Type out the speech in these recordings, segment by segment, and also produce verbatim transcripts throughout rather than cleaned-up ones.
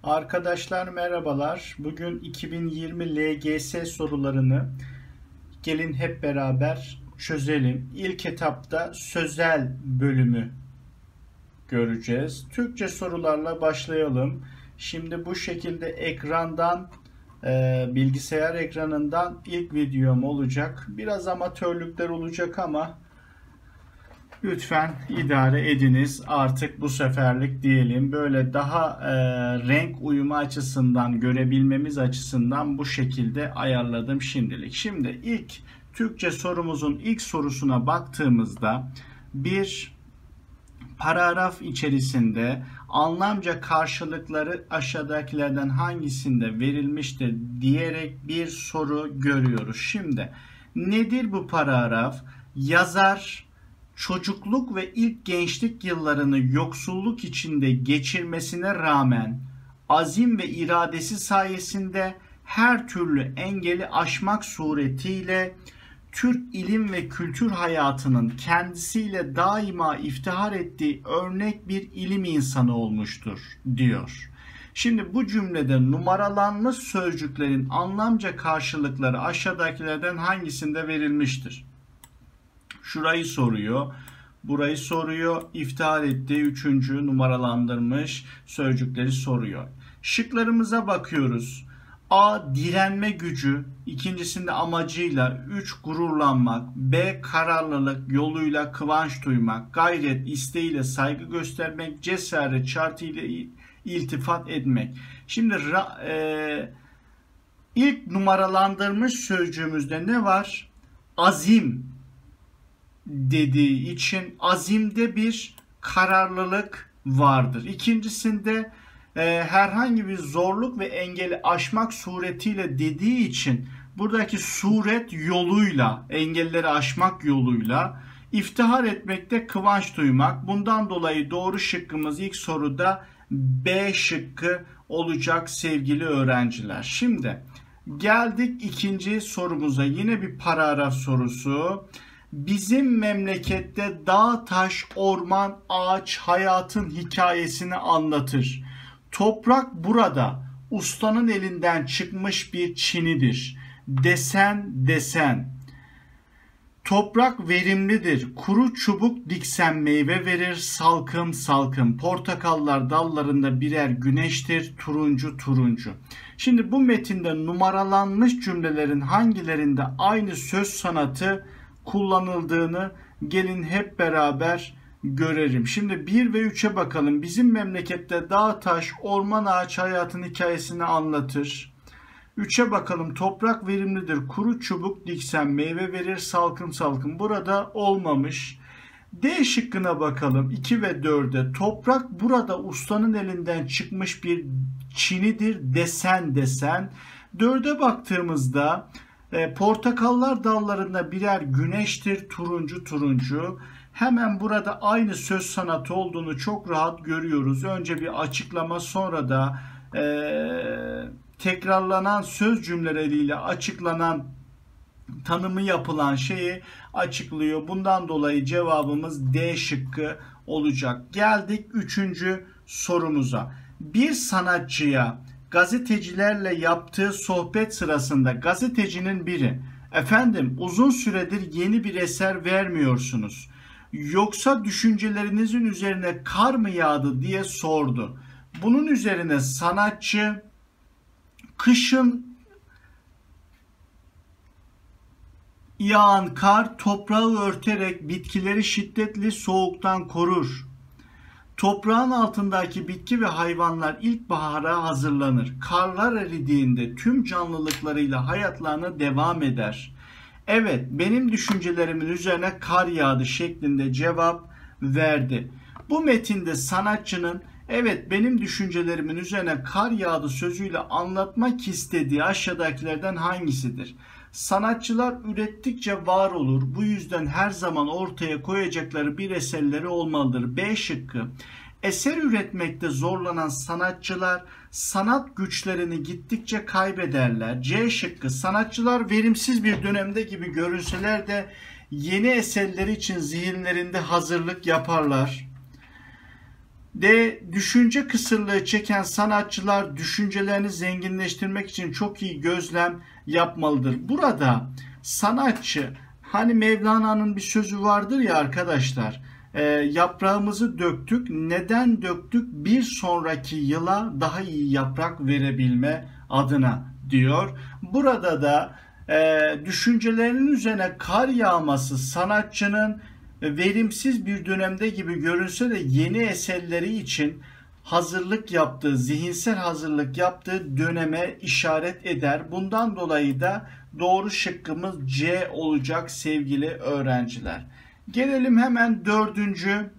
Arkadaşlar merhabalar. Bugün iki bin yirmi L G S sorularını gelin hep beraber çözelim. İlk etapta sözel bölümü göreceğiz. Türkçe sorularla başlayalım. Şimdi bu şekilde ekrandan, e, bilgisayar ekranından ilk videom olacak. Biraz amatörlükler olacak ama lütfen idare ediniz. Artık bu seferlik diyelim. Böyle daha e, renk uyumu açısından, görebilmemiz açısından bu şekilde ayarladım şimdilik. Şimdi ilk Türkçe sorumuzun ilk sorusuna baktığımızda bir paragraf içerisinde anlamca karşılıkları aşağıdakilerden hangisinde verilmiştir diyerek bir soru görüyoruz. Şimdi nedir bu paragraf? Yazar çocukluk ve ilk gençlik yıllarını yoksulluk içinde geçirmesine rağmen azim ve iradesi sayesinde her türlü engeli aşmak suretiyle Türk ilim ve kültür hayatının kendisiyle daima iftihar ettiği örnek bir ilim insanı olmuştur diyor. Şimdi bu cümlede numaralanmış sözcüklerin anlamca karşılıkları aşağıdakilerden hangisinde verilmiştir? Şurayı soruyor, burayı soruyor, iftihar ettiği üçüncü numaralandırmış sözcükleri soruyor. Şıklarımıza bakıyoruz. A. Direnme gücü, ikincisinde amacıyla, üç gururlanmak, B. Kararlılık yoluyla kıvanç duymak, gayret isteğiyle saygı göstermek, cesaret şartıyla iltifat etmek. Şimdi e, ilk numaralandırmış sözcüğümüzde ne var? Azim dediği için azimde bir kararlılık vardır. İkincisinde e, herhangi bir zorluk ve engeli aşmak suretiyle dediği için buradaki suret yoluyla, engelleri aşmak yoluyla iftihar etmekte kıvanç duymak. Bundan dolayı doğru şıkkımız ilk soruda B şıkkı olacak sevgili öğrenciler. Şimdi geldik ikinci sorumuza. Yine bir paragraf sorusu. Bizim memlekette dağ, taş, orman, ağaç hayatın hikayesini anlatır. Toprak burada ustanın elinden çıkmış bir çinidir. Desen desen. Toprak verimlidir. Kuru çubuk diksen meyve verir. Salkım salkım. Portakallar dallarında birer güneştir. Turuncu turuncu. Şimdi bu metinde numaralanmış cümlelerin hangilerinde aynı söz sanatı kullanıldığını gelin hep beraber görelim. Şimdi bir ve üçe bakalım. Bizim memlekette dağ, taş, orman, ağaç hayatın hikayesini anlatır. üçe bakalım. Toprak verimlidir. Kuru çubuk diksen meyve verir. Salkım salkım. Burada olmamış. D şıkkına bakalım. iki ve dörde. Toprak burada ustanın elinden çıkmış bir çinidir. Desen desen. dörde baktığımızda E, portakallar dallarında birer güneştir, turuncu turuncu. Hemen burada aynı söz sanatı olduğunu çok rahat görüyoruz. Önce bir açıklama, sonra da e, tekrarlanan söz cümleleriyle açıklanan, tanımı yapılan şeyi açıklıyor. Bundan dolayı cevabımız D şıkkı olacak. Geldik üçüncü sorumuza. Bir sanatçıya gazetecilerle yaptığı sohbet sırasında gazetecinin biri, efendim uzun süredir yeni bir eser vermiyorsunuz, yoksa düşüncelerinizin üzerine kar mı yağdı diye sordu. Bunun üzerine sanatçı, kışın yağan kar toprağı örterek bitkileri şiddetli soğuktan korur. Toprağın altındaki bitki ve hayvanlar ilkbahara hazırlanır. Karlar eridiğinde tüm canlılıklarıyla hayatlarına devam eder. Evet, benim düşüncelerimin üzerine kar yağdı şeklinde cevap verdi. Bu metinde sanatçının evet benim düşüncelerimin üzerine kar yağdı sözüyle anlatmak istediği aşağıdakilerden hangisidir? Sanatçılar ürettikçe var olur. Bu yüzden her zaman ortaya koyacakları bir eserleri olmalıdır. B şıkkı. Eser üretmekte zorlanan sanatçılar sanat güçlerini gittikçe kaybederler. C şıkkı. Sanatçılar verimsiz bir dönemde gibi görünseler de yeni eserleri için zihinlerinde hazırlık yaparlar. D. Düşünce kısırlığı çeken sanatçılar düşüncelerini zenginleştirmek için çok iyi gözlem yapmalıdır. Burada sanatçı, hani Mevlana'nın bir sözü vardır ya arkadaşlar, e, yaprağımızı döktük. Neden döktük? Bir sonraki yıla daha iyi yaprak verebilme adına diyor. Burada da e, düşüncelerinin üzerine kar yağması sanatçının verimsiz bir dönemde gibi görünse de yeni eserleri için hazırlık yaptığı, zihinsel hazırlık yaptığı döneme işaret eder. Bundan dolayı da doğru şıkkımız C olacak sevgili öğrenciler. Gelelim hemen dördüncü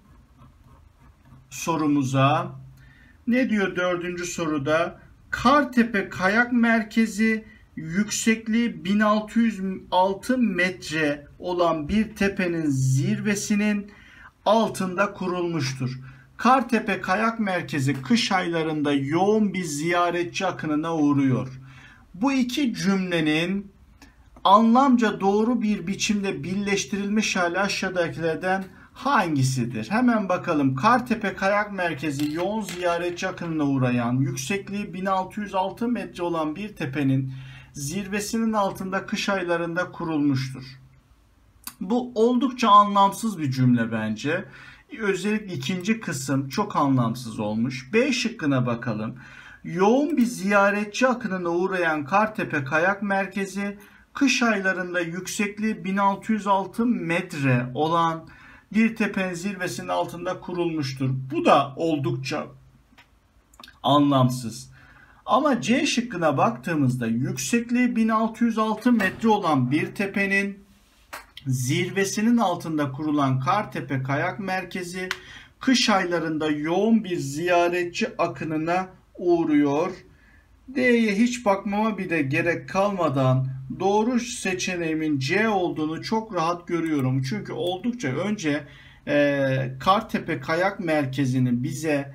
sorumuza. Ne diyor dördüncü soruda? Kartepe Kayak Merkezi yüksekliği bin altı yüz altı metre olan bir tepenin zirvesinin altında kurulmuştur. Kartepe Kayak Merkezi kış aylarında yoğun bir ziyaretçi akınına uğruyor. Bu iki cümlenin anlamca doğru bir biçimde birleştirilmiş hali aşağıdakilerden hangisidir? Hemen bakalım. Kartepe Kayak Merkezi yoğun ziyaretçi akınına uğrayan, yüksekliği bin altı yüz altı metre olan bir tepenin zirvesinin altında kış aylarında kurulmuştur. Bu oldukça anlamsız bir cümle bence. Özellikle ikinci kısım çok anlamsız olmuş. B şıkkına bakalım. Yoğun bir ziyaretçi akınına uğrayan Kartepe Kayak Merkezi kış aylarında yüksekliği bin altı yüz altı metre olan bir tepenin zirvesinin altında kurulmuştur. Bu da oldukça anlamsız. Ama C şıkkına baktığımızda yüksekliği bin altı yüz altı metre olan bir tepenin zirvesinin altında kurulan Kartepe Kayak Merkezi kış aylarında yoğun bir ziyaretçi akınına uğruyor. D'ye hiç bakmama bile gerek kalmadan doğru seçeneğimin C olduğunu çok rahat görüyorum. Çünkü oldukça önce e, Kartepe Kayak Merkezi'ni bize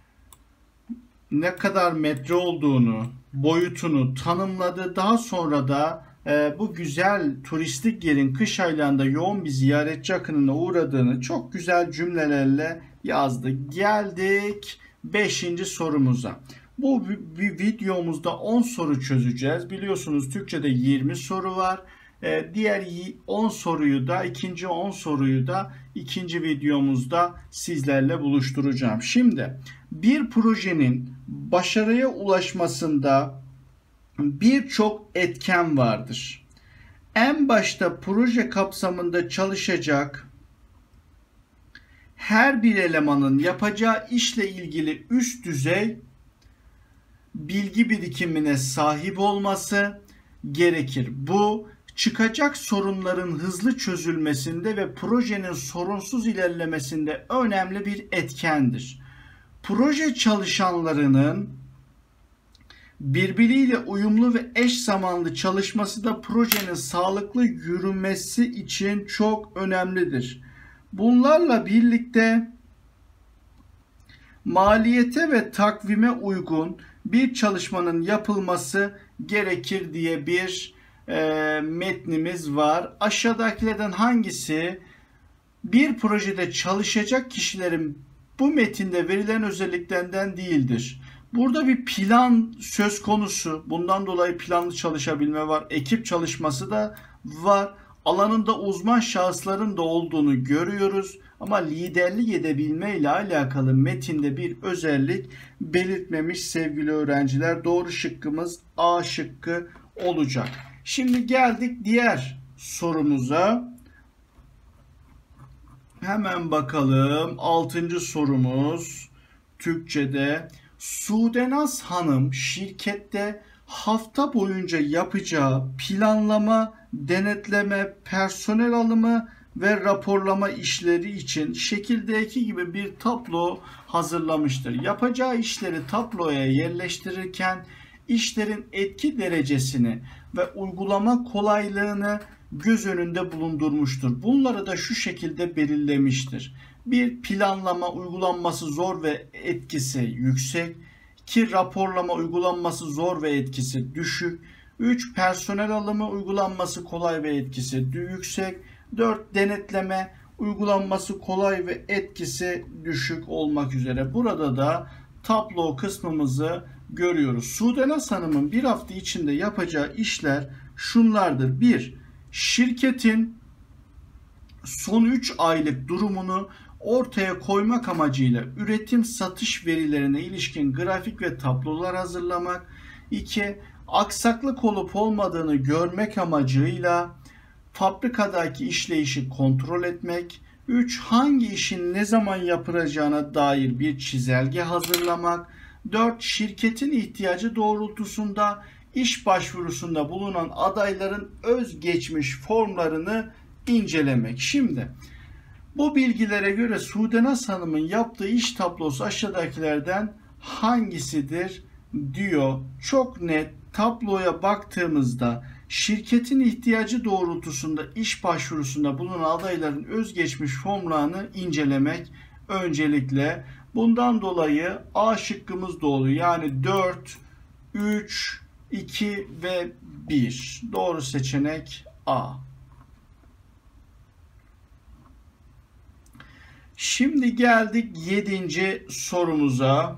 ne kadar metre olduğunu, boyutunu tanımladı. Daha sonra da e, bu güzel turistik yerin kış aylarında yoğun bir ziyaretçi akınına uğradığını çok güzel cümlelerle yazdı. Geldik beşinci sorumuza. Bu bir videomuzda on soru çözeceğiz. Biliyorsunuz Türkçe'de yirmi soru var. Ee, diğer on soruyu da, ikinci on soruyu da ikinci videomuzda sizlerle buluşturacağım. Şimdi bir projenin başarıya ulaşmasında birçok etken vardır. En başta proje kapsamında çalışacak her bir elemanın yapacağı işle ilgili üst düzey bilgi birikimine sahip olması gerekir. Bu çıkacak sorunların hızlı çözülmesinde ve projenin sorunsuz ilerlemesinde önemli bir etkendir. Proje çalışanlarının birbiriyle uyumlu ve eş zamanlı çalışması da projenin sağlıklı yürümesi için çok önemlidir. Bunlarla birlikte maliyete ve takvime uygun bir çalışmanın yapılması gerekir diye bir e, metnimiz var. Aşağıdakilerden hangisi bir projede çalışacak kişilerin bu metinde verilen özelliklerinden değildir? Burada bir plan söz konusu. Bundan dolayı planlı çalışabilme var. Ekip çalışması da var. Alanında uzman şahısların da olduğunu görüyoruz. Ama liderlik edebilme ile alakalı metinde bir özellik belirtmemiş sevgili öğrenciler. Doğru şıkkımız A şıkkı olacak. Şimdi geldik diğer sorumuza. Hemen bakalım. Altıncı sorumuz Türkçe'de. Sudenaz Hanım şirkette hafta boyunca yapacağı planlama, denetleme, personel alımı ve raporlama işleri için şekildeki gibi bir tablo hazırlamıştır. Yapacağı işleri tabloya yerleştirirken işlerin etki derecesini ve uygulama kolaylığını göz önünde bulundurmuştur. Bunları da şu şekilde belirlemiştir. Bir, planlama uygulanması zor ve etkisi yüksek. iki, raporlama uygulanması zor ve etkisi düşük. üç, personel alımı uygulanması kolay ve etkisi yüksek. dört, denetleme uygulanması kolay ve etkisi düşük olmak üzere. Burada da tablo kısmımızı görüyoruz. Sudenaz Hanım'ın bir hafta içinde yapacağı işler şunlardır. bir Şirketin son üç aylık durumunu ortaya koymak amacıyla üretim satış verilerine ilişkin grafik ve tablolar hazırlamak. iki Aksaklık olup olmadığını görmek amacıyla fabrikadaki işleyişi kontrol etmek. üç Hangi işin ne zaman yapılacağına dair bir çizelge hazırlamak. dört Şirketin ihtiyacı doğrultusunda iş başvurusunda bulunan adayların özgeçmiş formlarını incelemek. Şimdi bu bilgilere göre Sudenaz Hanım'ın yaptığı iş tablosu aşağıdakilerden hangisidir diyor. Çok net tabloya baktığımızda şirketin ihtiyacı doğrultusunda iş başvurusunda bulunan adayların özgeçmiş formlarını incelemek öncelikle. Bundan dolayı A şıkkımız doğru. Yani dört, üç, iki ve bir. Doğru seçenek A. Şimdi geldik yedinci sorumuza.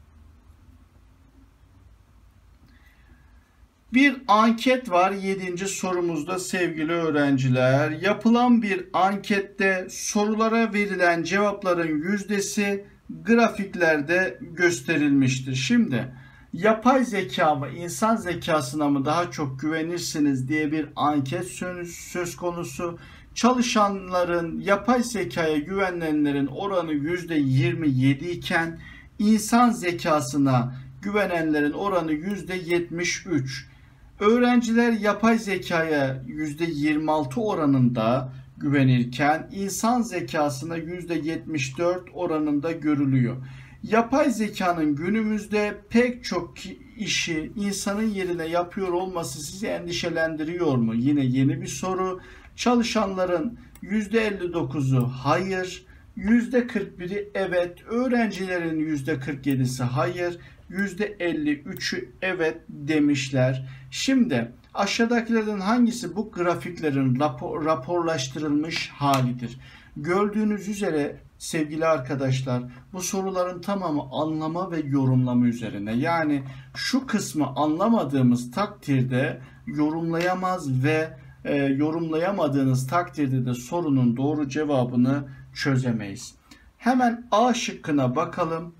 Bir anket var yedinci sorumuzda sevgili öğrenciler. Yapılan bir ankette sorulara verilen cevapların yüzdesi grafiklerde gösterilmiştir. Şimdi yapay zeka mı insan zekasına mı daha çok güvenirsiniz diye bir anket söz konusu. Çalışanların yapay zekaya güvenenlerin oranı yüzde yirmi yedi iken insan zekasına güvenenlerin oranı yüzde yetmiş üç. Öğrenciler yapay zekaya yüzde yirmi altı oranında güvenirken insan zekasına yüzde yetmiş dört oranında görülüyor. Yapay zekanın günümüzde pek çok işi insanın yerine yapıyor olması sizi endişelendiriyor mu? Yine yeni bir soru. Çalışanların yüzde elli dokuzu hayır, yüzde kırk biri evet, öğrencilerin yüzde kırk yedisi hayır, yüzde elli üçü evet demişler. Şimdi aşağıdakilerden hangisi bu grafiklerin rapor, raporlaştırılmış halidir? Gördüğünüz üzere sevgili arkadaşlar bu soruların tamamı anlama ve yorumlama üzerine. Yani şu kısmı anlamadığımız takdirde yorumlayamaz ve e, yorumlayamadığınız takdirde de sorunun doğru cevabını çözemeyiz. Hemen A şıkkına bakalım.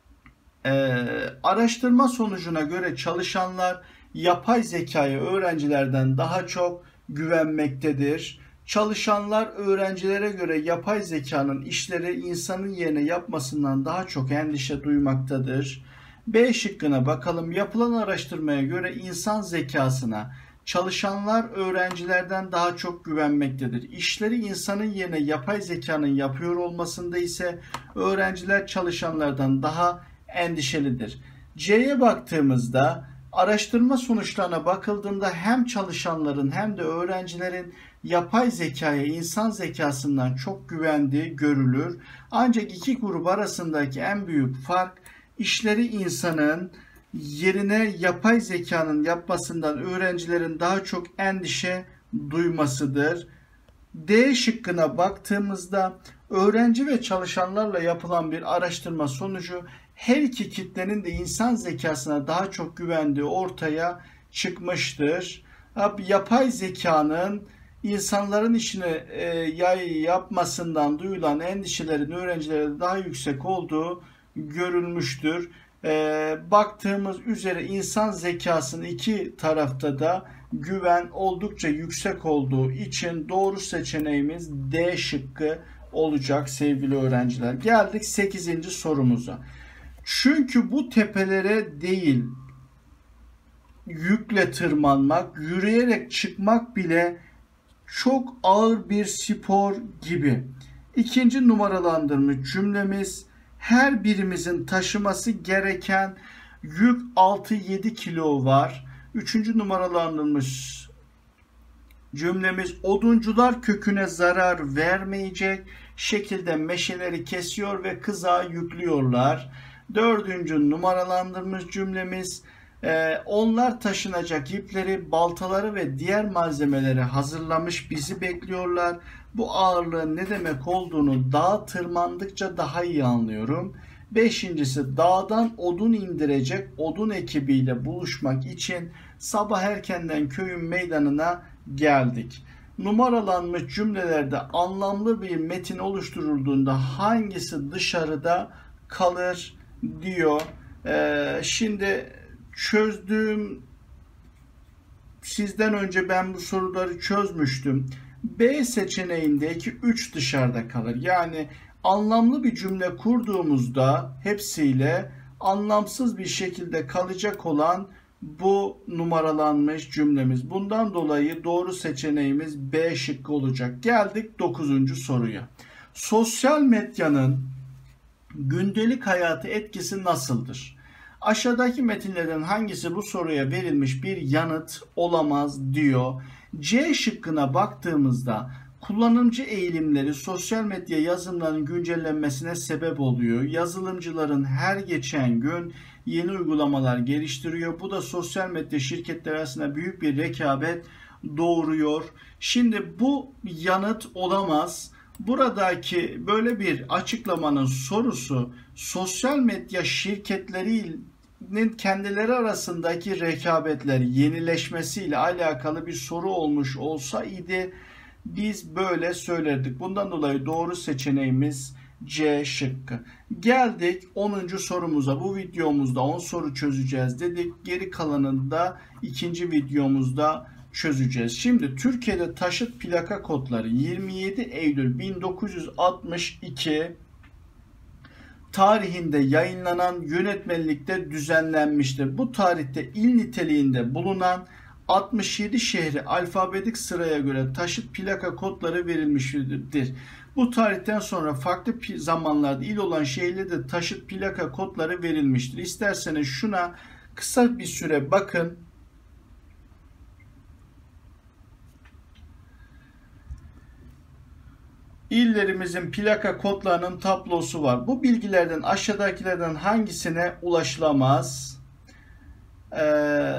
Ee, araştırma sonucuna göre çalışanlar yapay zekaya öğrencilerden daha çok güvenmektedir. Çalışanlar öğrencilere göre yapay zekanın işleri insanın yerine yapmasından daha çok endişe duymaktadır. B şıkkına bakalım. Yapılan araştırmaya göre insan zekasına çalışanlar öğrencilerden daha çok güvenmektedir. İşleri insanın yerine yapay zekanın yapıyor olmasında ise öğrenciler çalışanlardan daha endişelidir. C'ye baktığımızda araştırma sonuçlarına bakıldığında hem çalışanların hem de öğrencilerin yapay zekaya insan zekasından çok güvendiği görülür. Ancak iki grup arasındaki en büyük fark işleri insanın yerine yapay zekanın yapmasından öğrencilerin daha çok endişe duymasıdır. D şıkkına baktığımızda öğrenci ve çalışanlarla yapılan bir araştırma sonucu her iki kitlenin de insan zekasına daha çok güvendiği ortaya çıkmıştır. Yapay zekanın insanların işini e, yapmasından duyulan endişelerin öğrencilere daha yüksek olduğu görülmüştür. E, baktığımız üzere insan zekasının iki tarafta da güven oldukça yüksek olduğu için doğru seçeneğimiz D şıkkı olacak sevgili öğrenciler. Geldik sekizinci sorumuza. Çünkü bu tepelere değil yükle tırmanmak, yürüyerek çıkmak bile çok ağır bir spor gibi. İkinci numaralandırmış cümlemiz her birimizin taşıması gereken yük altı yedi kilo var. Üçüncü numaralandırmış cümlemiz oduncular köküne zarar vermeyecek şekilde meşeleri kesiyor ve kızağa yüklüyorlar. Dördüncü numaralandırmış cümlemiz Ee, onlar taşınacak ipleri, baltaları ve diğer malzemeleri hazırlamış bizi bekliyorlar. Bu ağırlığın ne demek olduğunu dağa tırmandıkça daha iyi anlıyorum. Beşincisi, dağdan odun indirecek odun ekibiyle buluşmak için sabah erkenden köyün meydanına geldik. Numaralanmış cümlelerde anlamlı bir metin oluşturulduğunda hangisi dışarıda kalır diyor. Ee, şimdi çözdüğüm, sizden önce ben bu soruları çözmüştüm. B seçeneğindeki üç dışarıda kalır. Yani anlamlı bir cümle kurduğumuzda hepsiyle anlamsız bir şekilde kalacak olan bu numaralanmış cümlemiz. Bundan dolayı doğru seçeneğimiz B şıkkı olacak. Geldik dokuzuncu soruya. Sosyal medyanın gündelik hayatı etkisi nasıldır? Aşağıdaki metinlerden hangisi bu soruya verilmiş bir yanıt olamaz diyor. C şıkkına baktığımızda kullanımcı eğilimleri sosyal medya yazılımlarının güncellenmesine sebep oluyor. Yazılımcıların her geçen gün yeni uygulamalar geliştiriyor. Bu da sosyal medya şirketleri arasında büyük bir rekabet doğuruyor. Şimdi bu yanıt olamaz. Buradaki böyle bir açıklamanın sorusu sosyal medya şirketlerinin kendileri arasındaki rekabetler yenileşmesiyle alakalı bir soru olmuş olsaydı biz böyle söylerdik. Bundan dolayı doğru seçeneğimiz C şıkkı. Geldik onuncu sorumuza. Bu videomuzda on soru çözeceğiz dedik. Geri kalanını da ikinci videomuzda çözeceğiz. Şimdi Türkiye'de taşıt plaka kodları yirmi yedi Eylül bin dokuz yüz altmış iki tarihinde yayınlanan yönetmelikte düzenlenmiştir. Bu tarihte il niteliğinde bulunan altmış yedi şehri alfabetik sıraya göre taşıt plaka kodları verilmiştir. Bu tarihten sonra farklı zamanlarda il olan şehirlerde taşıt plaka kodları verilmiştir. İsterseniz şuna kısa bir süre bakın. İllerimizin plaka kodlarının tablosu var. Bu bilgilerden aşağıdakilerden hangisine ulaşılamaz? Ee,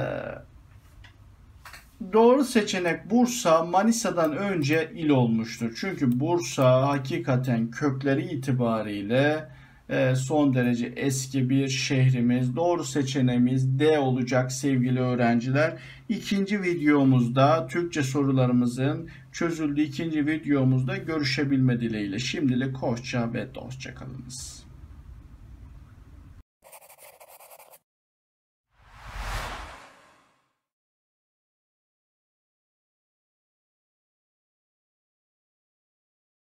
doğru seçenek Bursa, Manisa'dan önce il olmuştur. Çünkü Bursa hakikaten kökleri itibariyle e, son derece eski bir şehrimiz. Doğru seçeneğimiz D olacak sevgili öğrenciler. İkinci videomuzda Türkçe sorularımızın çözüldüğü ikinci videomuzda görüşebilme dileğiyle. Şimdilik hoşça ve dostça kalınız.